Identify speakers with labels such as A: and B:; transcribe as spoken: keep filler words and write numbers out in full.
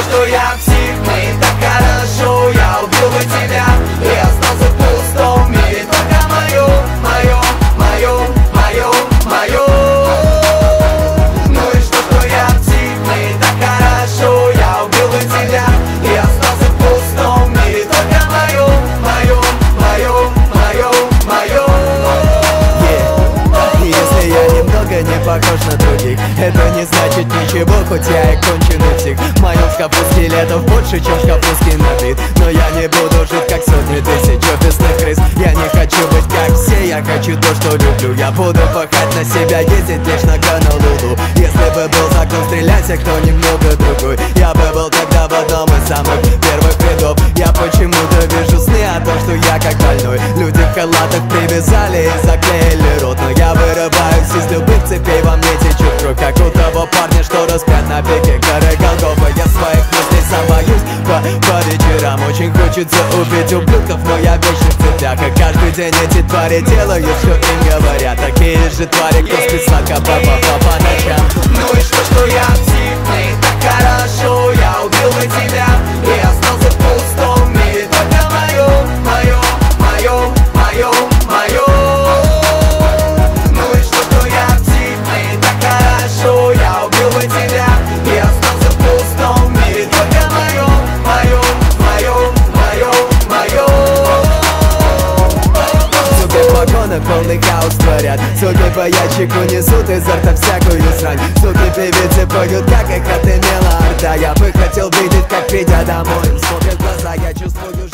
A: что я псих, мне так хорошо. Я убил бы тебя и остался в пустом мире. Только мое, мое, мое, мое, мое. Ну и что, что я псих, мне так хорошо. Я убил бы тебя и остался в пустом мире. Только мое, мое, мое, мое, мое.
B: Если я немного не похож на других, это не значит ничего, хоть я и конченый псих. В моем шкафу скелетов больше, чем в шкафу скинобит. Но я не буду жить, как сотни тысяч офисных крыс. Я не хочу быть как все, я хочу то, что люблю. Я буду пахать на себя, ездить лишь на Гонолулу. Если бы был закон, стреляйся, кто немного другой. Я бы был тогда в одном из самых первых рядов. Я почему-то вижу сны о том, что я как больной. Люди в халатах привязали и заклеили рот. Но я вырываюсь из любых цепей, во мне течет кровь, как у того парня, что распят на пике горы Голгофа. Я своих мыслей сам боюсь по, по вечерам. Очень хочется убить ублюдков, но я вечно в цепях. И каждый день эти твари делают, что им говорят. Такие же твари, кто спит сладко по, по, по, по ночам.
A: Ну и что, что я псих, мне так хорошо. Я убил бы тебя и остался в пустом мире. Только мое, мое, мое, мое, мое. Ну и что, что я псих, мне так хорошо. Я убил бы тебя и остался в пустом мире. Только мое, мое, мое, мое, мое.
B: Суки в вагонах полный хаос творят. Суки по ящику несут изо рта всякую срань. Суки певицы поют, как их отымела орда. Я бы хотел видеть, как придя домой, смотрят в глаза, я чувствую